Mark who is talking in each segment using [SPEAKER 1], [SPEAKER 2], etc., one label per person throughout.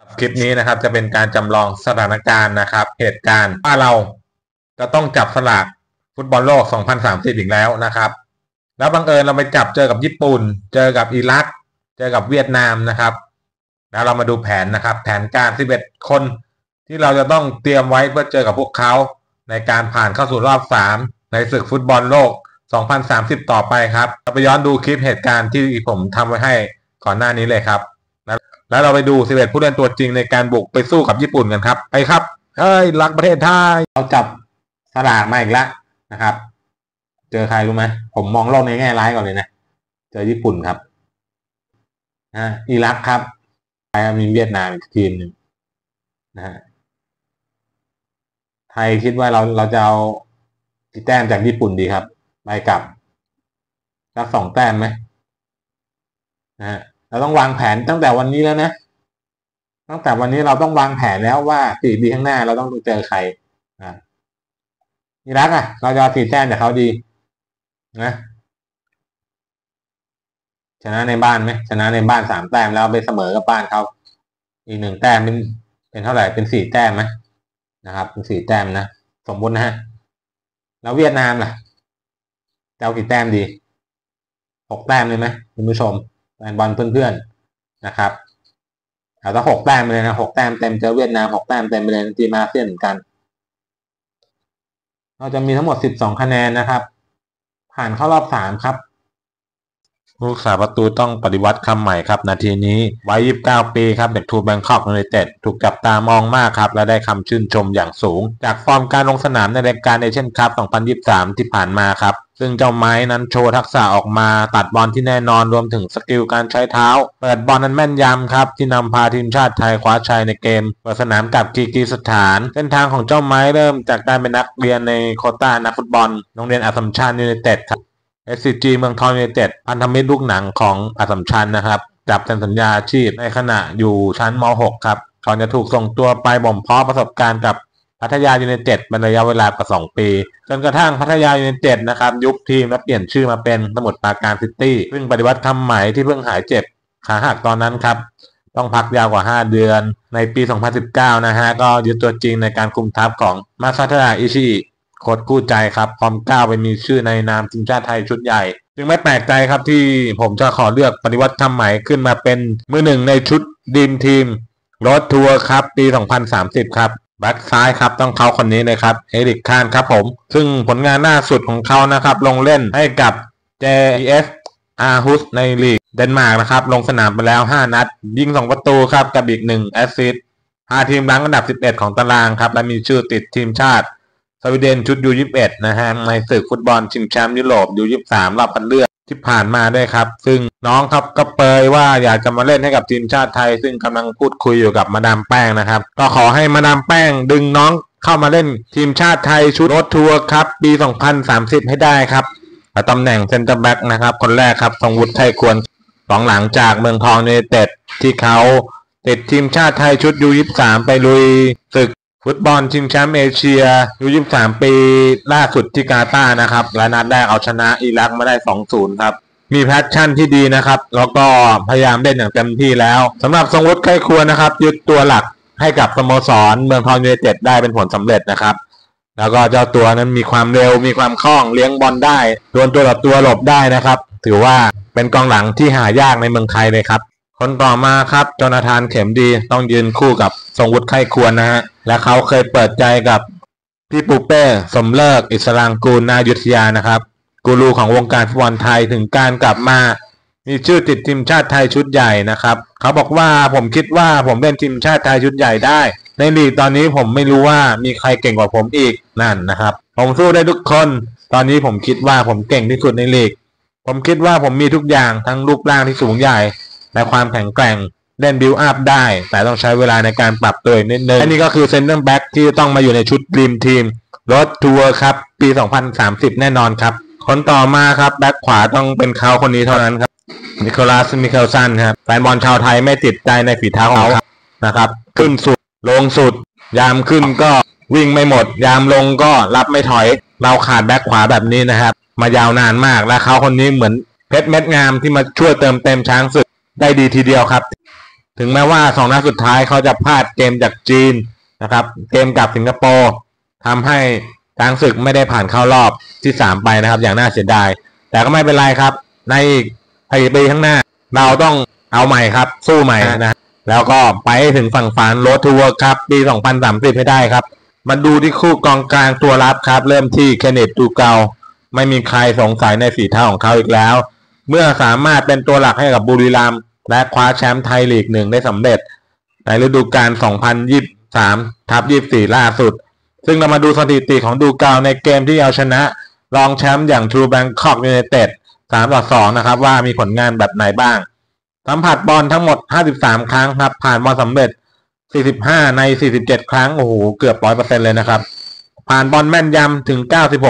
[SPEAKER 1] คลิปนี้นะครับจะเป็นการจำลองสถานการณ์นะครับเหตุการณ์ว่าเราจะต้องจับสลากฟุตบอลโลก 2030 อีกแล้วนะครับแล้วบังเอิญเราไปจับเจอกับญี่ปุ่นเจอกับอิรักเจอกับเวียดนามนะครับแล้วเรามาดูแผนนะครับแผนการ 11 คนที่เราจะต้องเตรียมไว้เพื่อเจอกับพวกเขาในการผ่านเข้าสู่รอบ 3ในศึกฟุตบอลโลก 2030 ต่อไปครับเราไปย้อนดูคลิปเหตุการณ์ที่ผมทำไว้ให้ก่อนหน้านี้เลยครับแล้วเราไปดู 11 ผู้เล่นตัวจริงในการบุกไปสู้กับญี่ปุ่นกันครับไปครับเฮ้ยรักประเทศไทยเราจับสลากมาอีกแล้วนะครับเจอใครรู้ไหมผมมองโลกในแง่ร้ายก่อนเลยนะเจอญี่ปุ่นครับอิรักครับไทยมีเวียดนามอีกทีมหนึ่งนะฮะไทยคิดว่าเราจะเอากี่แต้มจากญี่ปุ่นดีครับไปกลับสัก2 แต้มไหมนะฮะเราต้องวางแผนตั้งแต่วันนี้แล้วนะตั้งแต่วันนี้เราต้องวางแผนแล้วว่า4 ปีข้างหน้าเราต้องเจอใครอิรักเราจะเอา4 แต้มจากเขาดีนะชนะในบ้านไหมชนะในบ้าน3 แต้มแล้วไปเสมอกับบ้านเขาอีก1 แต้มเป็นเท่าไหร่เป็น4 แต้มไหมนะครับเป็น4 แต้มนะสมมุตินะฮะแล้วเวียดนามล่ะจะเอากี่แต้มดี6 แต้มเลยไหมคุณผู้ชมแฟนบอลเพื่อนๆนะครับเอาต้อง6 แต้มไปเลยนะ6 แต้มเต็มเจอเวียดนาม6 แต้มเต็มไปเลยทีมอาเซียนเหมือนกันเราจะมีทั้งหมด12 คะแนนนะครับผ่านเข้ารอบ 3ครับผู้รักษาประตูต้องปฏิวัติคำใหม่ครับนาทีนี้วัย29 ปีครับเด็กทูแบงคอกยูไนเต็ดถูกจับตามองมากครับและได้คำชื่นชมอย่างสูงจากฟอร์มการลงสนามในรายการเอเชียนคัพ 2023 ที่ผ่านมาครับซึ่งเจ้าไม้นั้นโชว์ทักษะออกมาตัดบอลที่แน่นอนรวมถึงสกิลการใช้เท้าเปิดบอลนั้นแม่นยำครับที่นำพาทีมชาติไทยคว้าชัยในเกมเปิดสนามกับคีร์กิสถานเส้นทางของเจ้าไม้เริ่มจากการเป็นนักเรียนในโควต้านักฟุตบอลโรงเรียนอัสสัมชัญยูไนเต็ดครับSCG เมืองทองยูไนเต็ดพันธมิตรลูกหนังของอัสสัมชัญนะครับจับเซ็นสัญญาอาชีพในขณะอยู่ชั้นม .6 ครับก่อนจะถูกส่งตัวไปบ่มเพาะประสบการณ์กับพัทยายูไนเต็ดเป็นระยะเวลากว่า2 ปีจนกระทั่งพัทยายูไนเต็ดนะครับยุบทีมและเปลี่ยนชื่อมาเป็นสมุทรปราการซิตี้ซึ่งปฏิวัติคำใหม่ที่เพิ่งหายเจ็บขาหักตอนนั้นครับต้องพักยาวกว่า5 เดือนในปี 2019 นะฮะก็ยึดตัวจริงในการคุมทัพของมาซาทาอิชิโค้ชคู่ใจครับพร้อมก้าวไปมีชื่อในนามทีมชาติไทยชุดใหญ่จึงไม่แปลกใจครับที่ผมจะขอเลือกปฏิวัติคำใหม่ขึ้นมาเป็นมือ 1ในชุดดีมทีมรถทัวร์ครับปี 2030 ครับแบ็คซ้ายครับต้องเขาคนนี้เลยครับเอริกคานครับผมซึ่งผลงานล่าสุดของเขานะครับลงเล่นให้กับ JS อาร์ฮุสในลีกเดนมาร์กนะครับลงสนามไปแล้ว5 นัดยิง2 ประตูครับกับอีก1 แอสซิสต์พาทีมรั้งอันดับ11ของตารางครับและมีชื่อติดทีมชาติสวีเดนชุด U21 นะฮะในศึกฟุตบอลชิงแชมป์ยุโรป U23 รอบคัดเลือกที่ผ่านมาด้วยครับซึ่งน้องครับก็เปยว่าอยากจะมาเล่นให้กับทีมชาติไทยซึ่งกำลังพูดคุยอยู่กับมาดามแป้งนะครับก็ขอให้มาดามแป้งดึงน้องเข้ามาเล่นทีมชาติไทยชุดรถทัวร์ครับปี 2030 ให้ได้ครับตำแหน่งเซนเตอร์แบ็กนะครับคนแรกครับทรงวุฒิไทยควร2 หลังจากเมืองทองยูไนเต็ดที่เขาติดทีมชาติไทยชุด U23 ไปลุยศึกฟุตบอลชิงแชมป์เอเชีย U23 ปีล่าสุดที่กาตาร์นะครับและนัดแรกเอาชนะอิรักมาได้ 2-0 ครับมีแพชชั่นที่ดีนะครับแล้วก็พยายามเล่นอย่างเต็มที่แล้วสำหรับทรงวุฒิไข้ควรนะครับยึดตัวหลักให้กับสโมสรเมืองทองยูไนเต็ดได้เป็นผลสำเร็จนะครับแล้วก็เจ้าตัวนั้นมีความเร็วมีความคล่องเลี้ยงบอลได้ดวลตัวต่อตัวหลบได้นะครับถือว่าเป็นกองหลังที่หายากในเมืองไทยเลยครับคนต่อมาครับโจนาธานเข็มดีต้องยืนคู่กับทรงวุฒิไข้ควรนะฮะและเขาเคยเปิดใจกับพี่ปูเป้สมเลิกอิสรางกูลนายุทธยานะครับกูรูของวงการฟุตบอลไทยถึงการกลับมามีชื่อติดทีมชาติไทยชุดใหญ่นะครับเขาบอกว่าผมคิดว่าผมเล่นทีมชาติไทยชุดใหญ่ได้ในลีกตอนนี้ผมไม่รู้ว่ามีใครเก่งกว่าผมอีกนั่นนะครับผมสู้ได้ทุกคนตอนนี้ผมคิดว่าผมเก่งที่สุดในลีกผมคิดว่าผมมีทุกอย่างทั้งรูปร่างที่สูงใหญ่และความแข็งแกร่งเล่นบิลด์อัพได้แต่ต้องใช้เวลาในการปรับตัวนิดนึงอันนี้ก็คือเซนเตอร์แบ็กที่ต้องมาอยู่ในชุดดีมทีมรถทัวร์ครับปี 2030 แน่นอนครับคนต่อมาครับแบ็กขวาต้องเป็นเขาคนนี้เท่านั้นครับนิโคลัสมิเคลสันครับแฟนบอลชาวไทยไม่ติดใจในฝีเท้าของเขานะครับขึ้นสุดลงสุดยามขึ้นก็วิ่งไม่หมดยามลงก็รับไม่ถอยเราขาดแบ็กขวาแบบนี้นะครับมายาวนานมากและเขาคนนี้เหมือนเพชรเม็ดงามที่มาช่วยเติมเต็มช้างศึกได้ดีทีเดียวครับถึงแม้ว่า2 นัดสุดท้ายเขาจะพลาดเกมจากจีนนะครับเกมกับสิงคโปร์ทำให้ช้างศึกไม่ได้ผ่านเข้ารอบที่3ไปนะครับอย่างน่าเสียดายแต่ก็ไม่เป็นไรครับในอีกปีข้างหน้าเราต้องเอาใหม่ครับสู้ใหม่นะแล้วก็ไปถึงฝั่งฝันโรดทูเวิร์ครับปี2030ให้ได้ครับมาดูที่คู่กองกลางตัวรับครับเริ่มที่เคนเนตตูเกาไม่มีใครสงสัยในฝีเท้าของเขาอีกแล้วเมื่อสามารถเป็นตัวหลักให้กับบุรีรัมย์และคว้าแชมป์ไทยลีก 1ได้สำเร็จในฤดูกาล2023/24ล่าสุดซึ่งเรามาดูสถิติของดูเกาในเกมที่เอาชนะรองแชมป์อย่าง True Bangkok United 3-2นะครับว่ามีผลงานแบบไหนบ้างสัมผัสบอลทั้งหมด53ครั้งครับผ่านบอลสำเร็จ45ใน47ครั้งโอ้โหเกือบ 100% เลยนะครับผ่านบอลแม่นยำถึง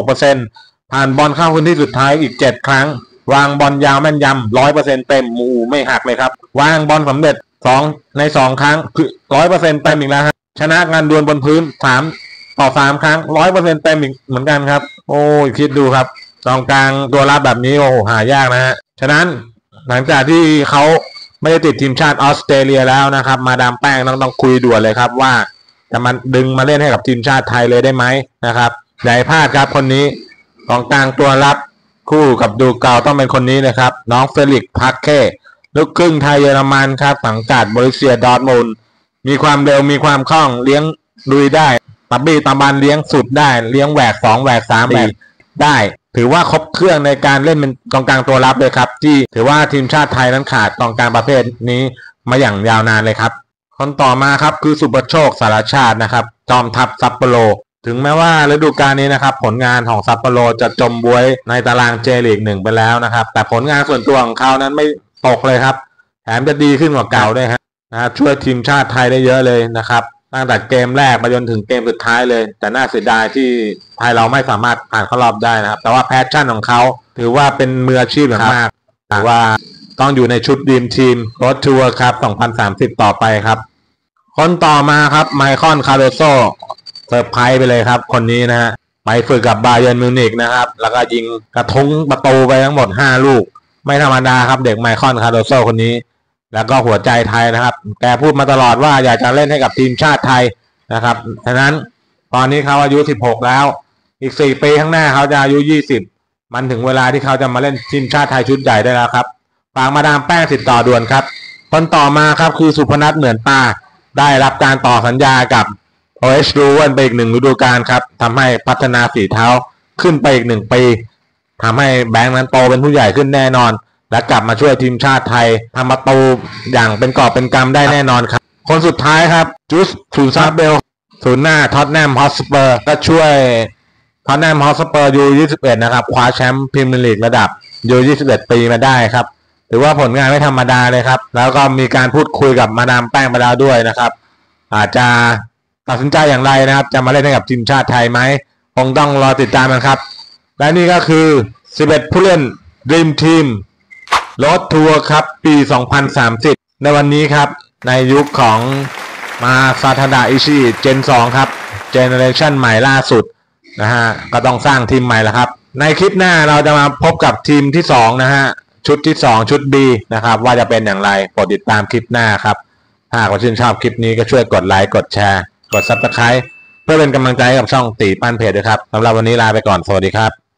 [SPEAKER 1] 96% ผ่านบอลเข้าพื้นที่สุดท้ายอีก7ครั้งวางบอลยาวแม่นยำ 100% เต็มหมู่ไม่หักเลยครับวางบอลสำเร็จ2ใน2ครั้งคือ 100% เต็มอีกแล้วครับชนะงานดวลบนพื้น3-3 ครั้ง 100% เต็มอีกเหมือนกันครับโอ้ยคิดดูครับกองกลางตัวรับแบบนี้โอ้โหหายากนะฮะฉะนั้นหลังจากที่เขาไม่ได้ติดทีมชาติออสเตรเลียแล้วนะครับมาดามแป้งต้องคุยด่วนเลยครับว่าจะมาดึงมาเล่นให้กับทีมชาติไทยเลยได้ไหมนะครับอย่าให้พลาดครับคนนี้กองกลางตัวรับคู่กับดูเกาต้องเป็นคนนี้นะครับน้องเฟลิกซ์พักเก้ลูกครึ่งไทยเยอรมันครับสังกัดบรูเซียดอร์ทมุนด์มีความเร็วมีความคล่องเลี้ยงลุยได้ตับบี้ตาบันเลี้ยงสุดได้เลี้ยงแหวก2แหวก3แหวกได้ถือว่าครบเครื่องในการเล่นเป็นกองกลางตัวรับเลยครับที่ถือว่าทีมชาติไทยนั้นขาดกองกลางประเภทนี้มาอย่างยาวนานเลยครับคนต่อมาครับคือสุประโชคสารชาตินะครับจอมทัพซัปโปโรถึงแม้ว่าฤดูกาลนี้นะครับผลงานของซัปโปโรจะจมบ๊วยในตารางเจลีก 1ไปแล้วนะครับแต่ผลงานส่วนตัวของเขานั้นไม่ตกเลยครับแถมจะดีขึ้นกว่าเก่าด้วยครับช่วยทีมชาติไทยได้เยอะเลยนะครับตั้งแต่เกมแรกมาจนถึงเกมสุดท้ายเลยแต่น่าเสียดายที่ไทยเราไม่สามารถผ่านเข้ารอบได้นะครับแต่ว่าแพชชั่นของเขาถือว่าเป็นมืออาชีพอย่างมากถือว่าต้องอยู่ในชุดดีมทีมรถทัวร์ครับ2030ต่อไปครับคนต่อมาครับไมคอนคาร์โดโซเซอร์ไพรส์ไปเลยครับคนนี้นะฮะไปฝึกกับบาเยิร์นมิวนิกนะครับแล้วก็ยิงกระทุ้งประตูไปทั้งหมด5ลูกไม่ธรรมดาครับเด็กไมคอนคาร์โดโซคนนี้แล้วก็หัวใจไทยนะครับแกพูดมาตลอดว่าอยากจะเล่นให้กับทีมชาติไทยนะครับฉะนั้นตอนนี้เขาอายุ16แล้วอีก4ปีข้างหน้าเขาจะอายุ20มันถึงเวลาที่เขาจะมาเล่นทีมชาติไทยชุดใหญ่ได้แล้วครับฝากมาดามแป้งติดต่อด่วนครับคนต่อมาครับคือสุพนัทเหมือนตาได้รับการต่อสัญญากับOH รูเวนไปอีก1ฤดูกาลครับทำให้พัฒนาฝีเท้าขึ้นไปอีก1ปีทำให้แบงค์นั้นโตเป็นผู้ใหญ่ขึ้นแน่นอนและกลับมาช่วยทีมชาติไทยทำประตูอย่างเป็นกอบเป็นกำได้แน่นอนครับคนสุดท้ายครับจูสทูซาเบลศูนย์หน้าท็อตแนมฮอตสเปอร์ก็ช่วยท็อตแนมฮอตสเปอร์ยู21นะครับคว้าแชมป์พรีเมียร์ลีกระดับยู21ปีมาได้ครับถือว่าผลงานไม่ธรรมดาเลยครับแล้วก็มีการพูดคุยกับมาดามแป้งไปแล้วด้วยนะครับอาจจะตัดสินใจอย่างไรนะครับจะมาเล่นให้กับทีมชาติไทยไหมคงต้องรอติดตามกันครับและนี่ก็คือ11ผู้เล่น Dream Team รถทัวร์ครับปี2030ในวันนี้ครับในยุคของมาซาทาดะอิชิเจน2ครับเจเนอเรชันใหม่ล่าสุดนะฮะก็ต้องสร้างทีมใหม่แล้วครับในคลิปหน้าเราจะมาพบกับทีมที่2นะฮะชุดที่2ชุด B นะครับว่าจะเป็นอย่างไรโปรดติดตามคลิปหน้าครับหากว่าชื่นชอบคลิปนี้ก็ช่วยกดไลค์กดแชร์กด Subscribe เพื่อเป็นกำลังใจให้กับช่องตีปั้นเพจด้วยครับสำหรับวันนี้ลาไปก่อนสวัสดีครับ